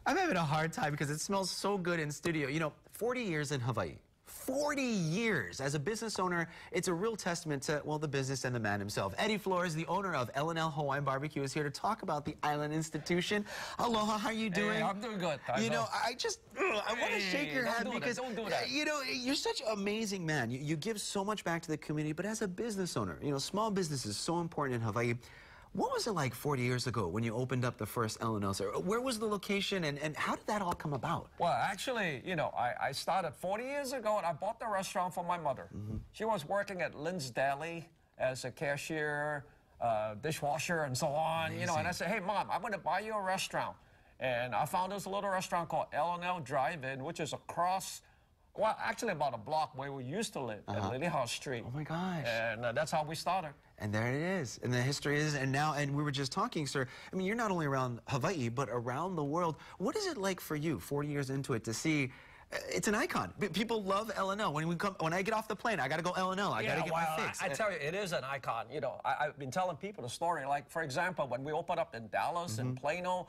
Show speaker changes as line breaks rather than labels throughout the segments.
I'm having a hard time because it smells so good in studio. You know, 40 years in Hawaii. 40 years. As a business owner, it's a real testament to, well, the business and the man himself. Eddie Flores, the owner of L&L Hawaiian Barbecue, is here to talk about the Island Institution. Aloha, how are you doing?
Hey, I'm doing good.
You know, I want to shake your hand because,
don't do that.
You know, you're such an amazing man. You give so much back to the community, but as a business owner, you know, small business is so important in Hawaii. What was it like 40 years ago when you opened up the first L&L? Where was the location and how did that all come about?
Well, actually, you know, I started 40 years ago and I bought the restaurant for my mother. She was working at Lynn's Deli as a cashier, dishwasher, and so on.
Amazing.
You know, and I said, hey, Mom, I'm going to buy you a restaurant. And I found this little restaurant called L&L Drive-In, which is across, well, actually about a block where we used to live, at Lily House Street.
Oh, my gosh.
And that's how we started.
And there it is. And the history is, and now, and we were just talking, sir, I mean, you're not only around Hawaii, but around the world. What is it like for you, 40 years into it, to see, it's an icon. People love L&L. When I get off the plane, I got to go L&L. I got to get my fix.
I tell you, it is an icon. You know, I've been telling people the story. Like, for example, when we opened up in Dallas and Plano,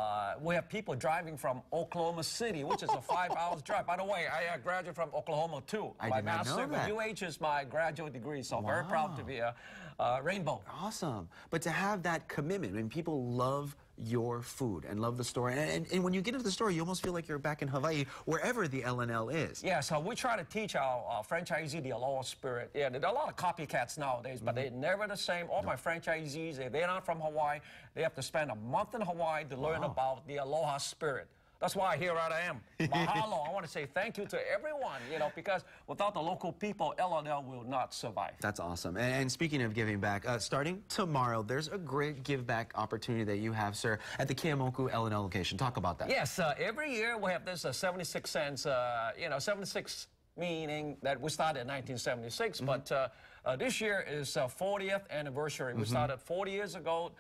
we have people driving from Oklahoma City, which is a 5-hour drive. By the way, I graduated from Oklahoma, too.
I did not know that.
My UH is my graduate degree, so I'm very proud to be a Rainbow.
Awesome. But to have that commitment, and people love your food and love the store. And when you get into the store, you almost feel like you're back in Hawaii, wherever the L&L is.
Yeah, so we try to teach our franchisee the aloha spirit. Yeah, there are a lot of copycats nowadays, but they're never the same. All my franchisees, they're not from Hawaii. They have to spend a month in Hawaii to learn about the aloha spirit. That's why here I am. Mahalo. I want to say thank you to everyone, you know, because without the local people, L&L will not survive.
That's awesome. And speaking of giving back, starting tomorrow, there's a great give back opportunity that you have, sir, at the Keeaumoku L&L location. Talk about that.
Yes, every year we have this 76 cents, you know, 76 meaning that we started in 1976, but this year is 40th anniversary. We started 40 years ago,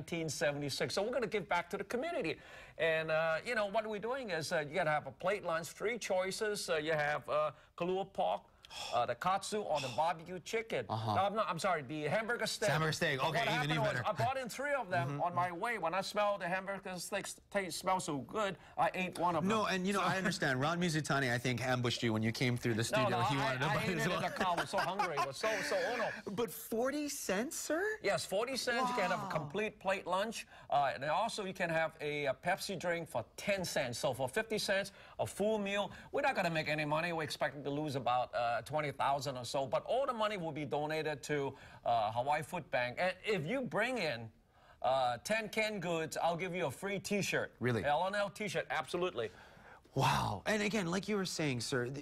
1976. So we're going to give back to the community. And, you know, what we're doing is you got to have a plate lunch, 3 choices. You have kalua pork, the katsu, or the barbecue chicken. No, I'm sorry, the hamburger steak.
Hamburger steak, okay, even better.
I brought in 3 of them on my way. When I smelled the hamburger steak smell so good, I ate one of them.
No, and you know, I understand. Ron Mizutani, I think, ambushed you when you came through the studio.
No,
he wanted to buy
I ate
as well.
it in the car. I was so hungry. It was so ono.
But 40 cents, sir?
Yes, 40 cents. You can have a complete plate lunch. And also you can have a Pepsi drink for 10 cents. So for 50 cents, a full meal. We're not going to make any money. We're expecting to lose about 20,000 or so. But all the money will be donated to Hawaii Food Bank. And if you bring in 10 canned goods, I'll give you a free T-shirt.
Really?
L&L T-shirt, absolutely.
Wow. And again, like you were saying, sir,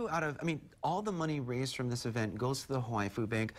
all the money raised from this event goes to the Hawaii Food Bank.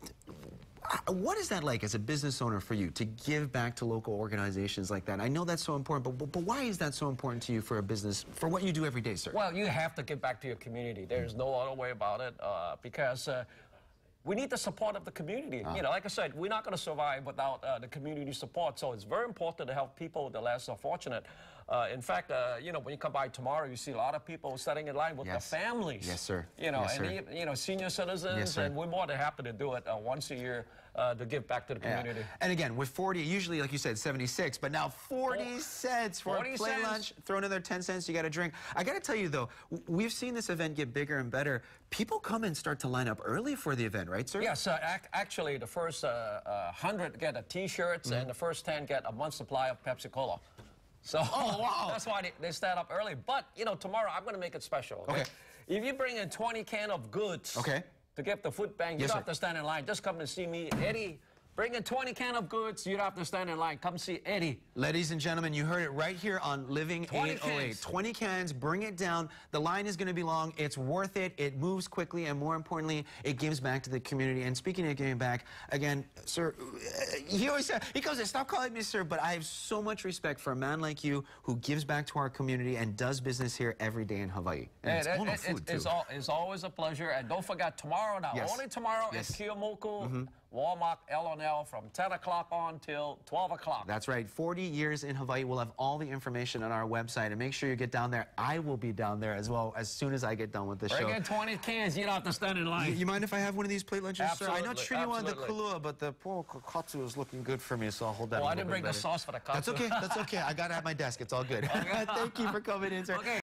What is that like as a business owner for you to give back to local organizations like that? I know that's so important, but why is that so important to you for a business, for what you do every day, sir?
Well, you have to give back to your community. There's no other way about it because we need the support of the community. You know, like I said, we're not going to survive without the community support. So it's very important to help people the less fortunate. In fact, you know, when you come by tomorrow, you see a lot of people standing in line with their families.
Yes, sir.
You know,
yes,
and you know, senior citizens, and we're more than happy to do it once a year to give back to the community.
And again, with 40, usually, like you said, 76, but now 40 cents for a plate lunch. Throw another 10 cents, you got a drink. I got to tell you, though, we've seen this event get bigger and better. People come and start to line up early for the event, right, sir?
Yes, actually, the first 100 get a T-shirts, and the first 10 get a month's supply of Pepsi Cola. So that's why they stand up early. But, you know, tomorrow I'm going to make it special. Okay? If you bring in 20 cans of goods to give the food bank, you don't have to stand in line. Just come to see me, Eddie. Bring in 20 cans of goods. You don't have to stand in line. Come see Eddie.
Ladies and gentlemen, you heard it right here on Living 808. 20 cans, bring it down. The line is going to be long. It's worth it. It moves quickly, and more importantly, it gives back to the community. And speaking of giving back, again, sir, he always says, he goes, stop calling me sir, but I have so much respect for a man like you who gives back to our community and does business here every day in Hawaii. And
it's always a pleasure. And don't forget, tomorrow now, only tomorrow at Keeaumoku Walmart L&L from 10 o'clock on till 12 o'clock.
That's right. 40 years in Hawaii. We'll have all the information on our website, and make sure you get down there. I will be down there as well as soon as I get done with the show.
Bring in 20 cans. You don't have to stand in line.
You mind if I have one of these plate lunches,
Absolutely,
sir? I know Trini wanted the
absolutely.
kulua, but the poor katsu is looking good for me, so I'll hold that.
Well,
a
I
little
didn't bring
bit
the
better.
sauce for the katsu.
That's okay. That's okay. I got it at my desk. It's all good. Thank you for coming in, sir.
Okay.